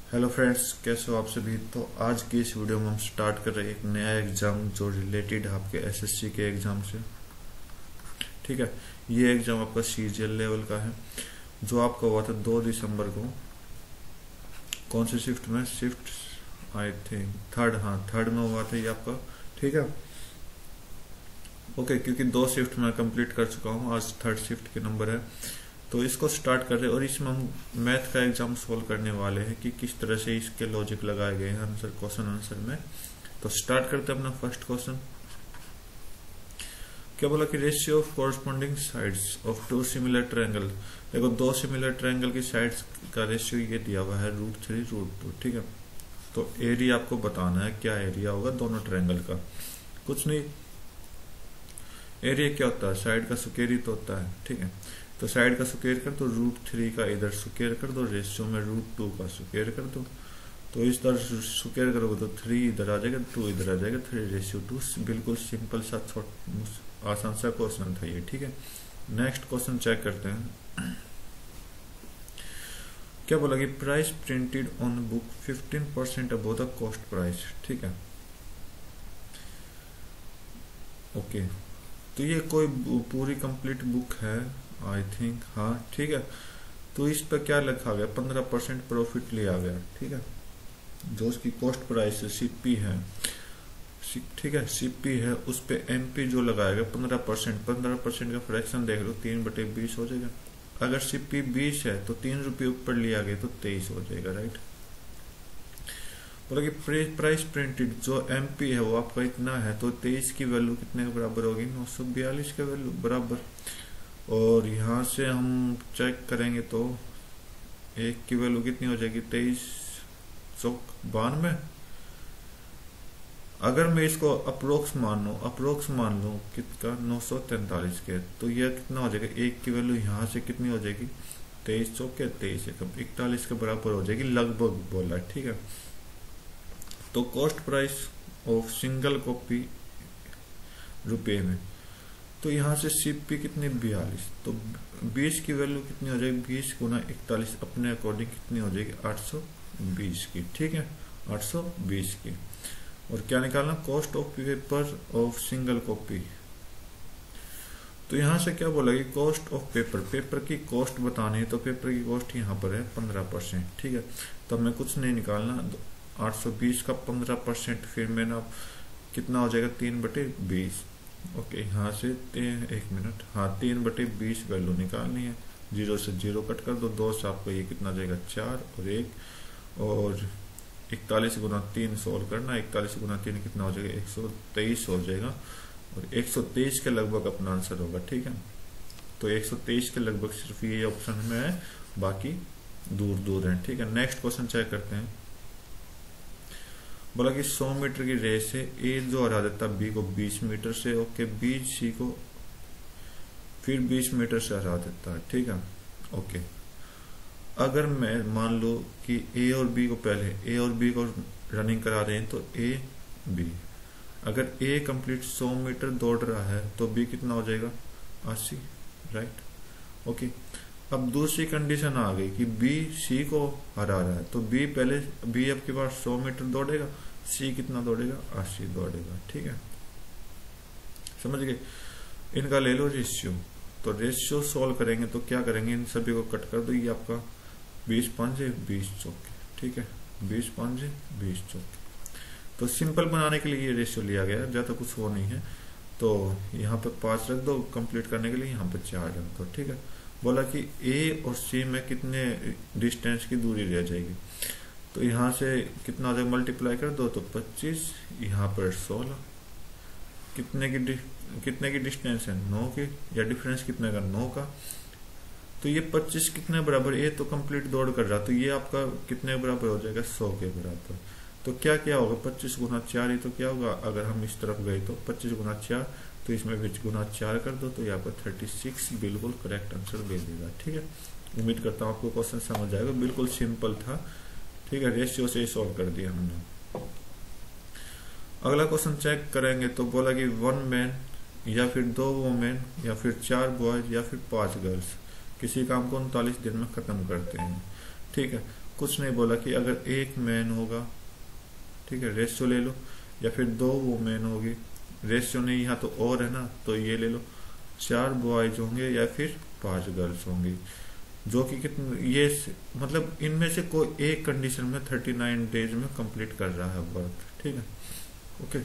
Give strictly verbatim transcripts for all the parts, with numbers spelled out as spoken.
Hello friends, कैसे हो आप सभी। तो आज की इस वीडियो में हम स्टार्ट कर रहे हैं एक नया एग्जाम जो रिलेटेड है आपके एसएससी के एग्जाम से। ठीक है, ये एग्जाम आपका सीजीएल लेवल का है जो आपका हुआ था दो दिसंबर को। कौन सी शिफ्ट में? शिफ्ट आई थिंक थर्ड, हाँ थर्ड में हुआ था ये आपका। ठीक है, ओके, क्योंकि दो शिफ्ट में कंप्लीट कर चुका हूँ, आज थर्ड शिफ्ट के नंबर है तो इसको स्टार्ट कर रहे हैं। और इसमें हम मैथ का एग्जाम सोल्व करने वाले हैं कि किस तरह से इसके लॉजिक लगाए गए हैं आंसर, क्वेश्चन आंसर में। तो स्टार्ट करते हैं अपना फर्स्ट क्वेश्चन। क्या बोला कि ratio of corresponding sides of two similar triangle. देखो, दो सिमिलर ट्रायंगल की साइड्स का रेशियो ये दिया हुआ है रूट थ्री रूट टू। ठीक है, तो एरिया आपको बताना है, क्या एरिया होगा दोनों ट्रायंगल का। कुछ नहीं, एरिया क्या होता है? साइड का स्क्वायर ही तो होता है। ठीक है, तो साइड का स्क्वायर कर दो, रूट थ्री का इधर स्क्वायर कर दो, रेशियो में रूट टू का स्क्वायर कर दो। तो इस तरह स्क्वायर करोगे तो थ्री इधर आ जाएगा, टू इधर आ जाएगा, थ्री रेशियो टू। बिल्कुल सिंपल सा आसान सा क्वेश्चन था ये। ठीक है, नेक्स्ट क्वेश्चन चेक करते हैं। क्या बोला कि price printed on book fifteen percent above the cost price. ठीक है, ओके, तो ये कोई पूरी कंप्लीट बुक है आई थिंक, हाँ ठीक है। तो इस पर क्या लिखा गया? पंद्रह परसेंट प्रॉफिट लिया गया। ठीक है, जो उसकी कॉस्ट प्राइस सीपी है, ठीक है सीपी है, उस पे एमपी जो लगाएगा पंद्रह परसेंट, पंद्रह परसेंट का फ्रैक्शन देख लो, तीन बटे बीस हो जाएगा। अगर सीपी बीस है तो तीन रुपये ऊपर लिया गया तो तेईस हो जाएगा, राइट। बोला कि प्राइस प्रिंटेड जो एमपी है वो आपका इतना है, तो तेईस की वैल्यू कितने के बराबर होगी? नौ सौ बयालीस के वैल्यू बराबर। और यहाँ से हम चेक करेंगे तो एक की वैल्यू कितनी हो जाएगी? तेईस चौक बानवे। अगर मैं इसको अप्रोक्स मान लू, अप्रोक्स मान लू कितना? नौ सौ तैंतालीस के, तो यह कितना हो जाएगा? एक की वैल्यू यहाँ से कितनी हो जाएगी? तेईस चौक के तेईस इकतालीस के बराबर हो जाएगी, लगभग बोला। ठीक है, तो cost price of single copy रुपए में, तो यहाँ से सीपी कितनी? बयालीस, तो बीस की वैल्यू कितनी हो जाएगी? बीस गुना इकतालीस अपने अकॉर्डिंग कितनी हो जाएगी? आठ सौ बीस की। ठीक है, आठ सौ बीस की। और क्या निकालना? Cost of paper of single copy. तो यहाँ से क्या बोला कि कॉस्ट ऑफ पेपर, पेपर की कॉस्ट बतानी है, तो पेपर की कॉस्ट यहाँ पर है पंद्रह परसेंट। ठीक है, तो हमें कुछ नहीं निकालना, आठ सौ बीस का पंद्रह परसेंट, फिर में ना कितना हो जाएगा? तीन बटे बीस। ओके, यहाँ से एक मिनट, हाँ तीन बटे बीस वैल्यू निकालनी है। जीरो से जीरो कट कर दो, दो से आपको ये कितना जाएगा? चार और एक, और इकतालीस गुना तीन सोल्व करना, इकतालीस गुना तीन कितना हो जाएगा? एक सौ तेईस हो जाएगा, और एक सौ तेईस के लगभग अपना आंसर होगा। ठीक है, तो एक सौ तेईस के लगभग सिर्फ ये ऑप्शन में है, बाकी दूर दूर है। ठीक है, नेक्स्ट क्वेश्चन चेक करते हैं। बोला कि सौ मीटर की रेस से ए जो हरा देता बी को बीस मीटर से, ओके, बी सी को फिर बीस मीटर से हरा देता है। ठीक है, ओके, अगर मैं मान लो कि ए और बी को पहले ए और बी को रनिंग करा रहे हैं, तो ए बी, अगर ए कंप्लीट सौ मीटर दौड़ रहा है तो बी कितना हो जाएगा? अस्सी, राइट। ओके, अब दूसरी कंडीशन आ गई कि बी सी को हरा रहा है, तो बी पहले बी अब के पास सौ मीटर दौड़ेगा, सी कितना दौड़ेगा? अस्सी दौड़ेगा। ठीक है, समझ गए। इनका ले लो रेशियो, तो रेशियो सॉल्व करेंगे तो क्या करेंगे? इन सभी को कट कर दो, ये आपका बीस पांचे बीस चौके। ठीक है, बीस पांचे बीस चौके। तो सिंपल बनाने के लिए ये रेशियो लिया गया, ज्यादा कुछ वो नहीं है। तो यहाँ पे पांच रख दो, कंप्लीट करने के लिए यहाँ पे चार रख दो। ठीक है, बोला कि ए और सी में कितने डिस्टेंस की दूरी रह जाएगी, तो यहाँ से कितना हो जाएगा? मल्टीप्लाई कर दो तो पच्चीस, यहाँ पर सोलह, कितने की कितने की डिस्टेंस है? नौ की, या डिफरेंस कितने का? नौ का। तो ये पच्चीस कितने बराबर? ए तो कंप्लीट दौड़ कर रहा, तो ये आपका कितने बराबर हो जाएगा? सौ के बराबर। तो क्या क्या होगा? पच्चीस गुना चार ही तो क्या होगा? अगर हम इस तरफ गए तो पच्चीस गुना चार, तो इसमें बीच गुना चार कर दो, तो यहाँ पर थर्टी सिक्स बिल्कुल करेक्ट आंसर दे देगा। ठीक है, उम्मीद करता हूँ आपको क्वेश्चन समझ आएगा, बिल्कुल सिंपल था। ठीक है, रेशियो से ही सॉल्व कर दिया हमने। अगला क्वेश्चन चेक करेंगे तो बोला कि वन मैन या फिर दो वुमेन या फिर चार बॉयज या फिर पांच गर्ल्स किसी काम को उनतालीस दिन में खत्म करते हैं। ठीक है, कुछ नहीं बोला कि अगर एक मैन होगा, ठीक है, रेशियो ले लो, या फिर दो वुमेन होगी, रेशियो नहीं यहाँ तो और है ना, तो ये ले लो, चार बॉयज होंगे या फिर पांच गर्ल्स होंगी, जो कि कितने ये मतलब इनमें से कोई एक कंडीशन में थर्टी नाइन डेज में कंप्लीट कर रहा है वर्क, ठीक है। ओके,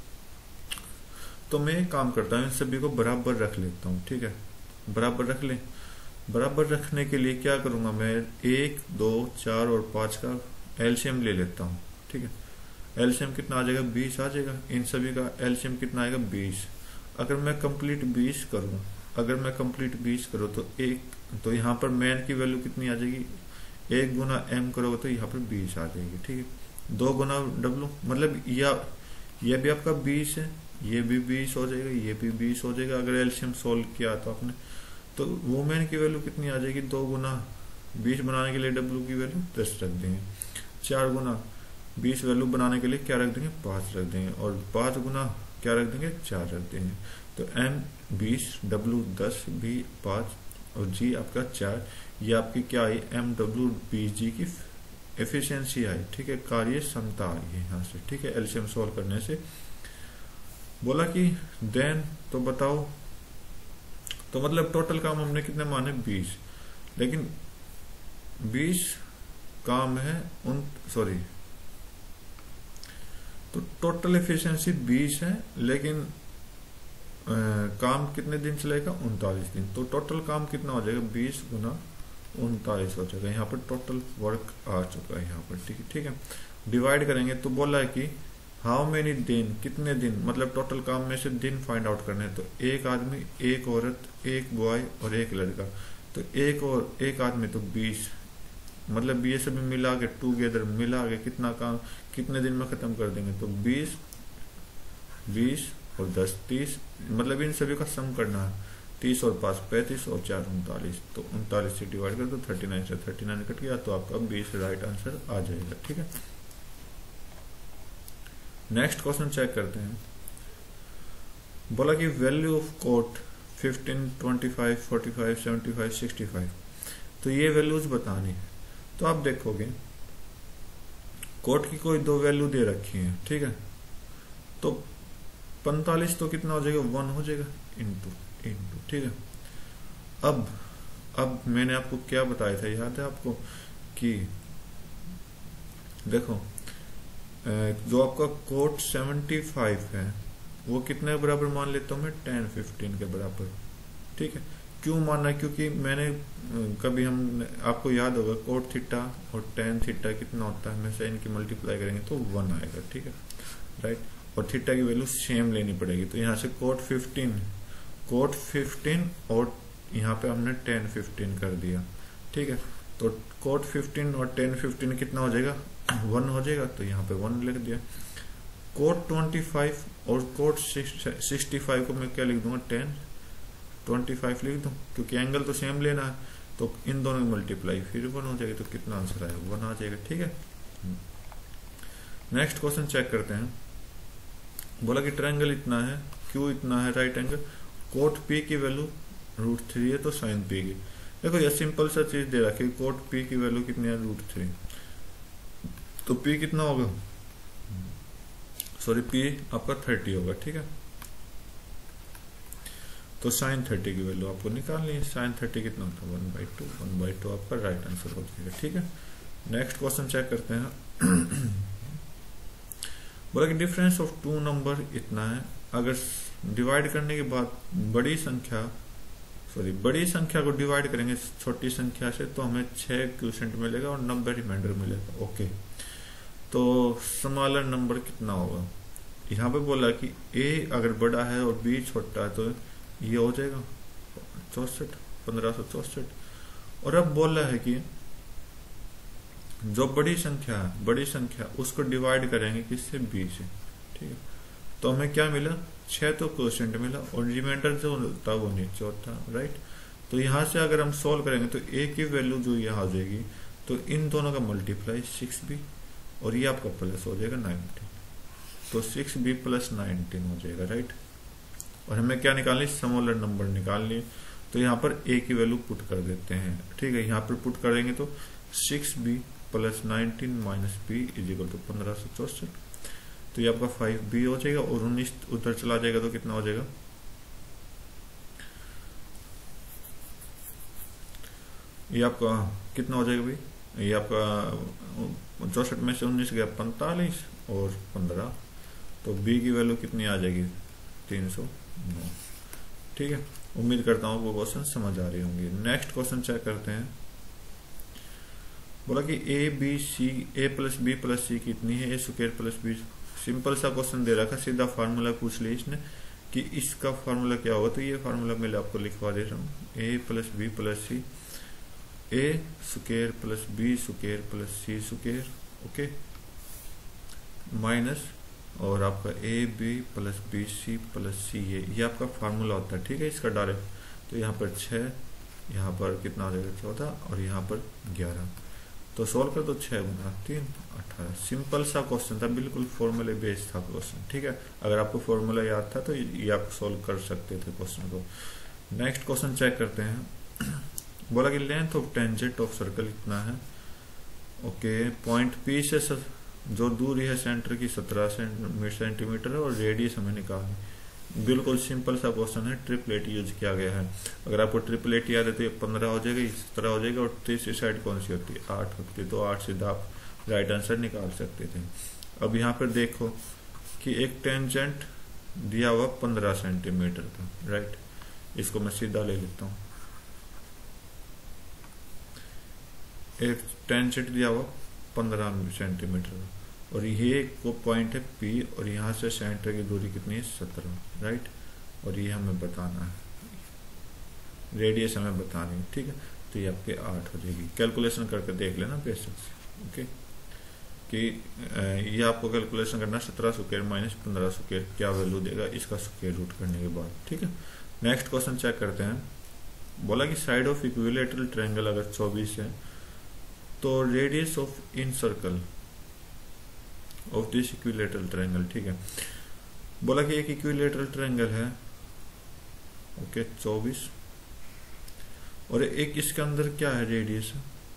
तो मैं एक काम करता हूँ, इन सभी को बराबर रख लेता हूँ, ठीक है, बराबर रख लें। बराबर रखने के लिए क्या करूंगा मैं, एक, दो, चार और पांच का एलसीएम ले लेता हूँ, ठीक है। एलसीएम कितना आ जाएगा, बीस आ जाएगा। इन सभी का एलसीएम कितना आएगा, बीस। अगर मैं कंप्लीट बीस करूँ अगर मैं कंप्लीट बीस करूँ तो एक तो यहाँ पर मैन की वैल्यू कितनी आ जाएगी, एक गुना एम करोगे तो यहाँ पर बीस आ जाएगी, ठीक है। दो गुना डब्लू मतलब या ये भी आपका बीस है, ये भी बीस हो जाएगा, ये भी बीस हो जाएगा। अगर एलसीएम सोल्व किया तो आपने, तो वुमेन की वैल्यू कितनी आ जाएगी, दो गुना बीस बनाने के लिए डब्लू की वैल्यू दस रख देंगे, चार गुना बीस वैल्यू बनाने के लिए क्या रख देंगे, पांच रख देंगे, और पांच गुना क्या रख देंगे, चार रख देंगे। तो एम बीस, डब्लू दस, बी पांच और जी आपका चार। ये आपकी क्या आई, एम डब्ल्यू बी जी की एफिशिएंसी आई, ठीक है, कार्य क्षमता आई है यहाँ से, ठीक है, एलसीएम सोल्व करने से। बोला कि देन तो बताओ, तो मतलब टोटल काम हमने कितने माने, बीस, लेकिन बीस काम है उन सॉरी तो टोटल एफिशिएंसी बीस है, लेकिन आ, काम कितने दिन चलेगा, उनतालीस दिन। तो टोटल काम कितना हो जाएगा, बीस गुना उनतालीस हो जाएगा। यहाँ पर टोटल वर्क आ चुका है यहाँ पर, ठीक है, ठीक है। डिवाइड करेंगे तो बोला है कि हाउ मेनी दिन, कितने दिन, मतलब टोटल काम में से दिन फाइंड आउट करने हैं। तो एक आदमी, एक औरत, एक बॉय और एक लड़का, तो एक और एक आदमी तो बीस, मतलब ये सभी मिला के टूगेदर मिला के कितना काम कितने दिन में खत्म कर देंगे, तो बीस, बीस और दस तीस, मतलब इन सभी का सम करना है, तीस और पांच पैंतीस और चार उनतालीस, तो उनतालीस से डिवाइड कर दो, थर्टी नाइन से थर्टी नाइन कट गया, तो आपका बीस राइट आंसर आ जाएगा, ठीक है। नेक्स्ट क्वेश्चन चेक करते हैं। बोला कि value of cot fifteen, twenty five, forty five, seventy five, sixty five, तो ये वैल्यूज बतानी है। तो आप देखोगे कोट की कोई दो वैल्यू दे रखी है, ठीक है, तो पैंतालीस तो कितना हो जाएगा, वन हो जाएगा, इंटू इंटू, ठीक है। अब अब मैंने आपको क्या बताया था, याद है आपको, कि देखो जो आपका कोट सेवेंटी फाइव है वो कितने बराबर मान लेता हूं मैं, टेन फिफ्टीन के बराबर, ठीक है। क्यों मानना है, क्योंकि मैंने कभी हम आपको याद होगा कोट थीटा और टेन थीटा कितना होता है, हमेशा इनकी मल्टीप्लाई करेंगे तो वन आएगा, ठीक है, राइट। और थीटा की वैल्यू सेम लेनी पड़ेगी, तो यहाँ से कोट फिफ्टीन, कोट फिफ्टीन और यहाँ पे हमने टेन फिफ्टीन कर दिया, ठीक है। तो कोट फिफ्टीन और टेन फिफ्टीन कितना हो जाएगा, वन हो जाएगा, तो यहाँ पे वन लिख दिया। कोट ट्वेंटी फाइव और कोट सिक्सटी फाइव को मैं क्या लिख दूंगा, टेन ट्वेंटी फाइव लिख दूं, क्योंकि एंगल तो सेम लेना है, तो इन दोनों की मल्टीप्लाई फिर वन हो जाएगी, तो कितना आंसर आएगा, वन आ जाएगा, ठीक है। नेक्स्ट क्वेश्चन चेक करते हैं। बोला कि ट्रायंगल इतना है, क्यू इतना है, राइट एंगल, कोट पी की वैल्यू रूट थ्री है, तो साइन पी की, देखो ये सिंपल सा चीज दे रखी है, कोट पी की वैल्यू कितनी है, रूट थ्री, तो पी कितना होगा, सॉरी पी आपका थर्टी होगा, ठीक है। तो साइन थर्टी की वैल्यू आपको निकालनी है, साइन थर्टी कितना होता है, one by two, one by two आपका राइट आंसर हो जाएगा, ठीक है। नेक्स्ट क्वेश्चन चेक करते हैं। बोला कि डिफरेंस ऑफ टू नंबर इतना है, अगर डिवाइड करने के बाद बड़ी संख्या सॉरी बड़ी संख्या को डिवाइड करेंगे छोटी संख्या से, तो हमें छह क्वोशिएंट मिलेगा और नब्बे रिमाइंडर मिलेगा, ओके। तो स्मॉलर नंबर कितना होगा, यहाँ पे बोला कि ए अगर बड़ा है और बी छोटा है, तो ये हो जाएगा चौसठ, पंद्रह सौ चौसठ। और अब बोला है कि जो बड़ी संख्या है, बड़ी संख्या उसको डिवाइड करेंगे किससे, बी से, ठीक है। तो हमें क्या मिला, छह तो क्वोशिएंट मिला और रिमाइंडर जो होता है वो नीचे होता है, राइट। तो यहां से अगर हम सोल्व करेंगे तो ए की वैल्यू जो यहाँ आ जाएगी, तो इन दोनों का मल्टीप्लाई सिक्स बी और ये आपका प्लस हो जाएगा नाइनटीन, तो सिक्स बी प्लस नाइनटीन हो जाएगा, राइट। और हमें क्या निकालनी, स्मॉलर नंबर निकालनी, तो यहाँ पर ए की वैल्यू पुट कर देते हैं, ठीक है। यहाँ पर पुट करेंगे तो six B plus nineteen minus B is equal to पंद्रह सौ चौसठ। तो ये आपका फाइव बी हो जाएगा और उन्नीस उधर चला जाएगा तो कितना हो जाएगा, ये आपका कितना हो जाएगा भाई, ये आपका चौसठ में से उन्नीस गया पैंतालीस और पंद्रह, तो बी की वैल्यू कितनी आ जाएगी, तीन सौ नौ। ठीक है, उम्मीद करता हूँ वो क्वेश्चन समझ आ रही होंगी। नेक्स्ट क्वेश्चन चेक करते हैं। बोला कि A B C A plus B plus C कितनी है, A square plus B. Simple सा क्वेश्चन दे रखा, सीधा फार्मूला पूछ लिया इसने कि इसका फार्मूला क्या होगा, तो ये फार्मूला मैं आपको लिखवा दे रहा हूँ, A plus B plus C, A square plus B square plus C square, okay, minus और आपका A B plus B C plus C A, ये आपका फार्मूला होता है। ठीक है, इसका डायरेक्ट तो यहाँ पर छः, यहाँ पर कितना हो जाएगा चौदह और यहाँ पर ग्यारह, तो सोल्व कर दो, छः गुना तीन अठारह। सिंपल सा क्वेश्चन था, बिल्कुल फॉर्मूले बेस्ड था क्वेश्चन। ठीक है, अगर आपको फॉर्मूला याद था तो ये आप सोल्व कर सकते थे क्वेश्चन को। नेक्स्ट क्वेश्चन चेक करते हैं। बोला कि length of tangent of circle कितना है, ओके, पॉइंट पी से जो दूरी है सेंटर की सत्रह सेंटीमीटर है और रेडियस हमें निकालनी। बिल्कुल सिंपल सा क्वेश्चन है, ट्रिपलेट यूज किया गया है। अगर आपको ट्रिपलेट याद है तो ये पंद्रह हो जाएगा, सत्रह हो जाएगा और तीसरी साइड कौन सी होती है, आठ होती है, तो आठ सीधा आप राइट आंसर निकाल सकते थे। अब यहाँ पर देखो कि एक टेंजेंट दिया हुआ पंद्रह सेंटीमीटर का, राइट, इसको मैं सीधा ले लेता हूँ। एक टेंजेंट दिया हुआ पंद्रह सेंटीमीटर और ये को पॉइंट है पी और यहाँ से सेंटर की दूरी कितनी है, सत्रह, राइट, और ये हमें बताना है, रेडियस हमें बतानी है। ठीक है, तो ये आपके आठ हो जाएगी। कैलकुलेशन करके देख लेना बेसिक से, ओके, कि ये आपको कैलकुलेशन करना, सत्रह स्क्वायर माइनस पंद्रह स्क्वायर क्या वैल्यू देगा इसका स्क्वायर रूट करने के बाद। ठीक है, नेक्स्ट क्वेश्चन चेक करते हैं। बोला कि साइड ऑफ इक्विलेटरल ट्रायंगल अगर चौबीस है तो radius of incircle of this equilateral triangle. ठीक है, बोला कि एक इक्विलेटरल ट्रायंगल है, ओके, चौबीस, और एक इसके अंदर क्या है, रेडियस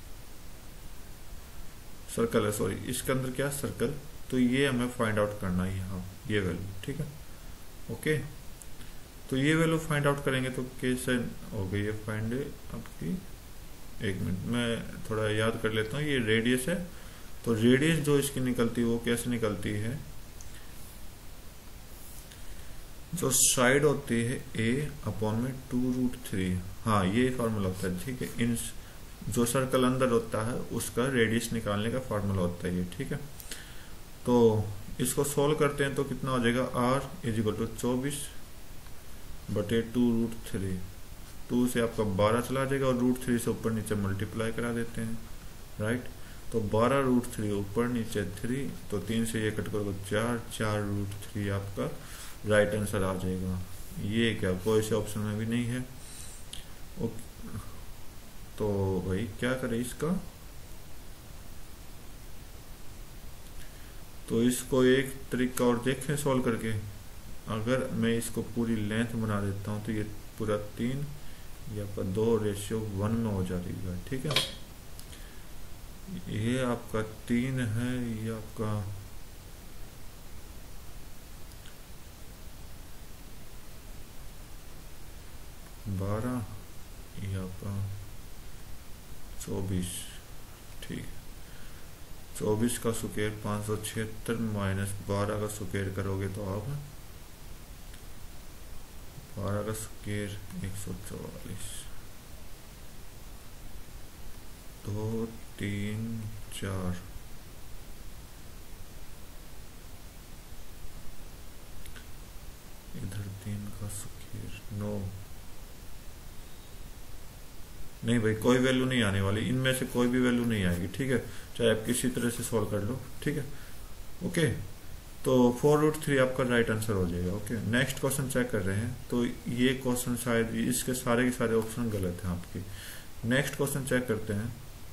सर्कल है, सॉरी, इसके अंदर क्या सर्कल, तो ये हमें फाइंड आउट करना है यहाँ, ये वैल्यू। ठीक है, ओके, तो ये वैल्यू फाइंड आउट करेंगे तो कैसे हो गई ये फाइंड आपकी, एक मिनट मैं थोड़ा याद कर लेता हूँ। ये रेडियस है, तो रेडियस जो इसकी निकलती है वो कैसे निकलती है, जो साइड होती है ए अपॉन में टू रूट थ्री, हाँ ये फार्मूला होता है। ठीक है, इन जो सर्कल अंदर होता है उसका रेडियस निकालने का फार्मूला होता है ये। ठीक है, तो इसको सोल्व करते हैं तो कितना हो जाएगा, आर इज इक्वल टू चौबीस बटे टू रूट थ्री, टू से आपका बारह चला जाएगा और रूट थ्री से ऊपर नीचे मल्टीप्लाई करा देते हैं, राइट, तो बारह रूट थ्री ऊपर नीचे थ्री, तो तीन से ये कट करोगे चार, चार रूट थ्री आपका राइट आंसर आ जाएगा। ये क्या कोई से ऑप्शन में भी नहीं है, ओके, तो भाई क्या करें इसका, तो इसको एक तरीका और देखें सॉल्व करके। अगर मैं इसको पूरी लेंथ बना देता हूं तो ये पूरा तीन, ये आपका दो रेशियो वन में हो जाएगा। ठीक है, ये आपका तीन है, ये आपका बारह, ये आपका चौबीस। ठीक, चौबीस का स्क्वायर पाँच सौ छिहत्तर माइनस बारह का स्क्वायर करोगे तो आप बारह का स्क्वायर एक सौ चौवालीस, दो तीन चार, इधर तीन का स्क्वायर नौ, नहीं भाई कोई वैल्यू नहीं आने वाली, इनमें से कोई भी वैल्यू नहीं आएगी। ठीक है, चाहे आप किसी तरह से सॉल्व कर लो। ठीक है, ओके, तो फोर रूट थ्री आपका राइट आंसर हो जाएगा। ओके, नेक्स्ट क्वेश्चन चेक कर रहे हैं, तो ये क्वेश्चन शायद इसके सारे के सारे ऑप्शन गलत हैं आपके। नेक्स्ट क्वेश्चन चेक करते हैं।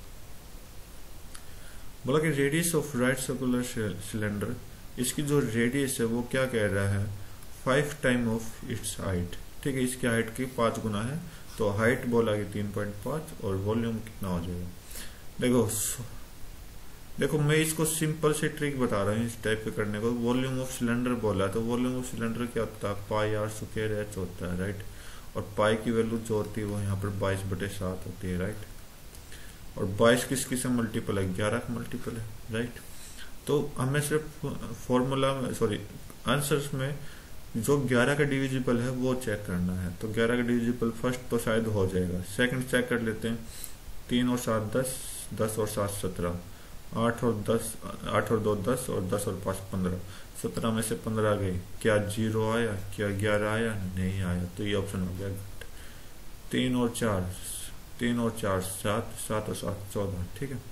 बोला कि radius of right circular cylinder, इसकी जो रेडियस है वो क्या कह रहा है, five time of its height. ठीक है, इसकी हाइट की पांच गुना है, तो हाइट बोला कि तीन पॉइंट पांच और वॉल्यूम कितना हो जाएगा। देखो देखो मैं इसको सिंपल से ट्रिक बता रहा हूँ इस टाइप के करने को। वॉल्यूम ऑफ सिलेंडर बोला तो वॉल्यूम ऑफ सिलेंडर क्या होता है, पाई आर स्क्वायर एच होता है, राइट। और पाई की वैल्यू जो होती है वो यहाँ पर बाईस बटे सात होती है, राइट। और बाईस किस किस से मल्टीपल है, ग्यारह का मल्टीपल है, राइट। तो हमें सिर्फ फॉर्मूला में सॉरी आंसर्स में जो ग्यारह का डिविजिबल है वो चेक करना है। तो ग्यारह का डिविजिबल फर्स्ट तो शायद हो जाएगा, सेकंड चेक कर लेते हैं। तीन और सात दस, दस और सात सत्रह, आठ और दस, आठ और दो दस, और दस और पाँच पंद्रह। सत्रह में से पंद्रह आ गई, क्या जीरो आया, क्या ग्यारह आया, नहीं आया, तो ये ऑप्शन हो गया। तीन और चार, तीन और चार सात, सात और सात चौदह, ठीक है।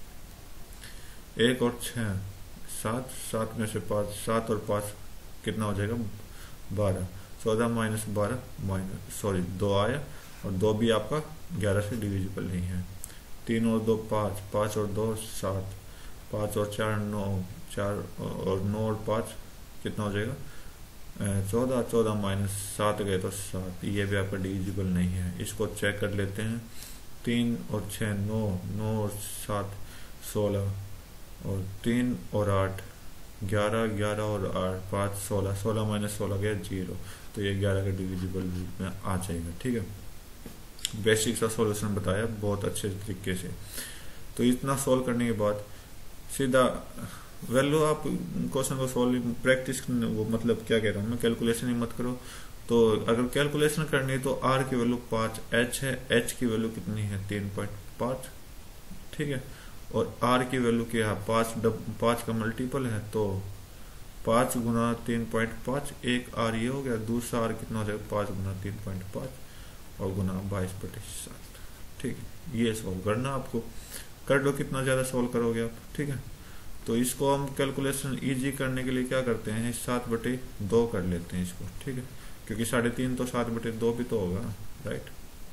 एक और छः सात, सात में से पाँच, सात और पाँच कितना हो जाएगा, बारह। चौदह माइनस बारह माइनस सॉरी दो आया, और दो भी आपका ग्यारह से डिविजिबल नहीं है। तीन और दो पाँच, पाँच और दो सात, पाँच और चार नौ, चार और नौ और पाँच कितना हो जाएगा, चौदह। चौदह माइनस सात गए तो सात, ये भी आपका डिविजिबल नहीं है। इसको चेक कर लेते हैं। तीन और छः नौ, नौ और सात सोलह, और तीन और आठ ग्यारह, ग्यारह और आठ पाँच सोलह, सोलह माइनस सोलह गया जीरो, तो ये ग्यारह का डिविजिबल में आ जाएगा, ठीक है। बेसिक सा सॉल्यूशन बताया बहुत अच्छे तरीके से। तो इतना सॉल्व करने के बाद सीधा वैल्यू आप क्वेश्चन को सॉल्व प्रैक्टिस, वो मतलब क्या कह रहा हूँ मैं, कैलकुलेशन ही मत करो। तो अगर कैलकुलेशन करनी है तो आर की वैल्यू पाँच, एच है, एच की वैल्यू कितनी है, तीन पॉइंट पाँच, ठीक है। और आर की वैल्यू क्या है, पाँच, पाँच का मल्टीपल है, तो पाँच गुना तीन पॉइंट पाँच, एक आर ये हो गया, दूसरा आर कितना हो जाएगा, पाँच गुना तीन पॉइंट पाँच और गुना बाईस बटे सात, ठीक है। ये सॉल्व करना आपको, कर लो, कितना ज्यादा सॉल्व करोगे आप, ठीक है। तो इसको हम कैलकुलेशन इजी करने के लिए क्या करते हैं, सात बटे दो कर लेते हैं इसको, ठीक है, क्योंकि साढ़े तीन तो सात बटे दो भी तो होगा, राइट।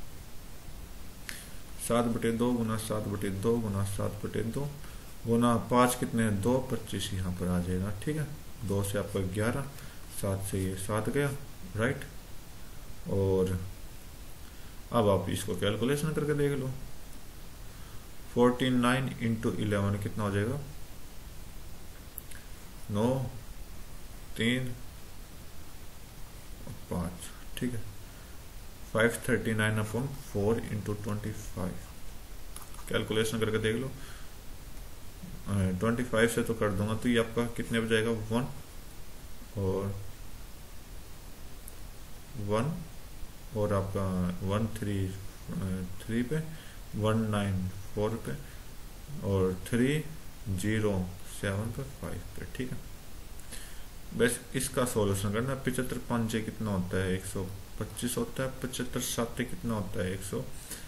सात बटे दो गुना सात बटे दो गुना सात बटे दो गुना पाँच कितने हैं, दो, पच्चीस यहाँ पर आ जाएगा, ठीक है। दो से आपका ग्यारह, सात से ये सात गया, राइट। और अब आप इसको कैलकुलेशन करके देख लो। फोर्टी नाइन इंटू इलेवन कितना हो जाएगा, नौ, तीन, पाँच, ठीक है। Five thirty nine upon four into twenty five, calculation करके देख लो। ट्वेंटी फाइव से तो कर दूंगा, तो ये आपका कितने पे जाएगा, वन और वन और आपका वन थ्री थ्री पे, वन नाइन फोर पे, और थ्री जीरो सेवन पे, फाइव पे, ठीक है। बस इसका सॉल्यूशन करना। पिछहत्तर पांचे कितना होता है, एक सौ पच्चीस होता है। पचहत्तर साते कितना होता है, एक सौ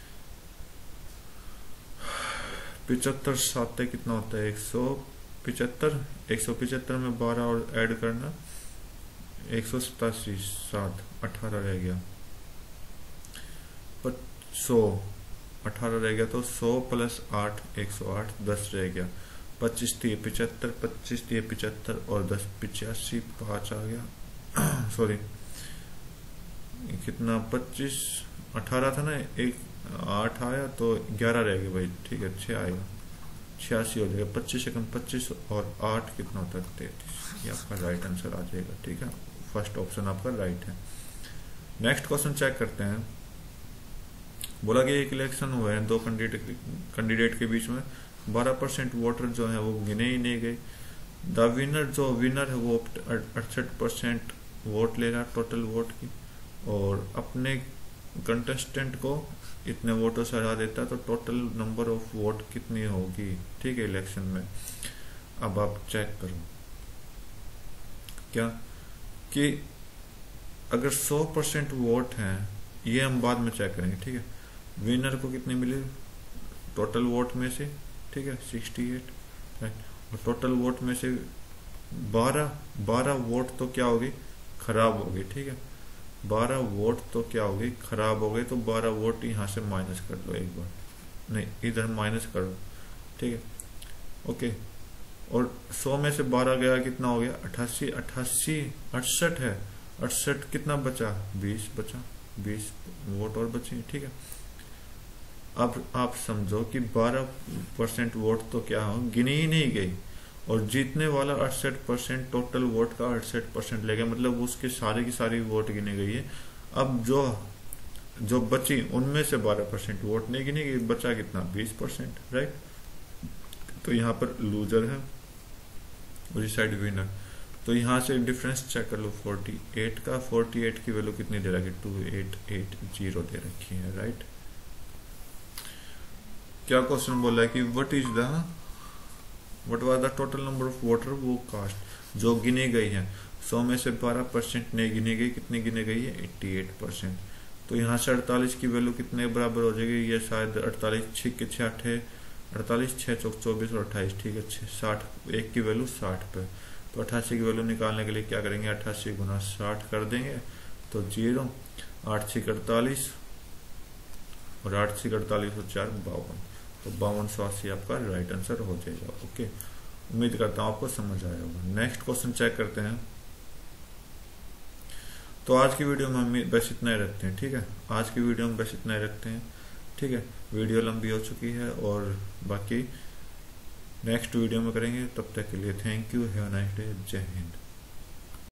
पिछहत्तर साते कितना होता है, एक सौ पिछहत्तर। एक सौ पिछहत्तर में बारह और ऐड करना, एक सौ सतासी, सात, अठारह रह गया, सौ, अठारह रह गया, तो सौ प्लस आठ, एक सौ आठ, दस रह गया। पच्चीस थी पिछहत्तर, पच्चीस थी पिछहत्तर और दस पिचासी, पांच आ गया सॉरी कितना, पच्चीस, अठारह था ना, एक आठ आया तो ग्यारह रह गया भाई, ठीक है, छह आएगा, छियासी हो जाएगा। पच्चीस सेकंड पच्चीस और आठ कितना होता है, तैतीस। ये आपका राइट आंसर आ जाएगा, ठीक है। फर्स्ट ऑप्शन आपका राइट है। नेक्स्ट क्वेश्चन चेक करते हैं। बोला कि एक इलेक्शन हुआ है दो कैंडिडेट कैंडिडेट के बीच में, बारह परसेंट वोटर जो है वो गिने ही नहीं गए। द विनर जो विनर है वो अड़सठ परसेंट वोट ले रहा है टोटल वोट की, और अपने कंटेस्टेंट को इतने वोटों से हरा देता है, तो टोटल नंबर ऑफ वोट कितनी होगी, ठीक है, इलेक्शन में। अब आप चेक करो क्या कि अगर सौ परसेंट वोट हैं, ये हम बाद में चेक करेंगे, ठीक है। विनर को कितनी मिली टोटल वोट में से, ठीक है, सिक्सटी एट, राइट। और टोटल वोट में से बारह बारह वोट तो क्या होगी, खराब होगी, ठीक है। बारह वोट तो क्या होगी, खराब हो गए, तो बारह वोट यहाँ से माइनस कर लो एक बार, नहीं इधर माइनस कर लो, ठीक है, ओके। और सौ में से बारह गया, कितना हो गया, अट्ठासी, अट्ठासी, अड़सठ है, अड़सठ कितना बचा, बीस बचा, बीस वोट और बचे, ठीक है। अब आप समझो कि बारह परसेंट वोट तो क्या हो, गिनी ही नहीं गई, और जीतने वाला अड़सठ परसेंट टोटल वोट का अड़सठ परसेंट ले गया, मतलब उसके सारे की सारी वोट गिनी गई है। अब जो जो बची उनमें से बारह परसेंट वोट नहीं गिनी गई, बचा कितना, बीस परसेंट, राइट। तो यहाँ पर लूजर है, उसी साइड विनर। तो यहाँ से डिफरेंस चेक कर लो अड़तालीस का, अड़तालीस की वैल्यू कितनी दे रखी, टू एट एट जीरो दे रखी है, राइट। क्या क्वेश्चन बोला है कि what is the what was the total number of voter वो कास्ट, जो गिनी गई है सौ में से बारह परसेंट नहीं गिनी गई, कितनी गिनी गई है, अठासी परसेंट। तो यहाँ से अड़तालीस की वैल्यू कितने बराबर हो जाएगी, ये शायद अड़तालीस छः के छः अठे अड़तालीस छः चौक चौबीस और अट्ठाईस, ठीक है, साठ, एक की वैल्यू साठ पे। तो अट्ठासी की वैल्यू निकालने के लिए क्या करेंगे, अट्ठासी गुना साठ कर देंगे, तो जीरो, आठ छः अड़तालीस और आठ छः अड़तालीस और चार बावन, तो बावन सौ अस्सी आपका राइट आंसर हो जाएगा। ओके, उम्मीद करता हूँ आपको समझ आया होगा। नेक्स्ट क्वेश्चन चेक करते हैं। तो आज की वीडियो में हम बस इतना ही रखते हैं, ठीक है, आज की वीडियो में बस इतना ही रखते हैं, ठीक है। वीडियो लंबी हो चुकी है और बाकी नेक्स्ट वीडियो में करेंगे, तब तक के लिए thank you, have a nice day, जय हिंद।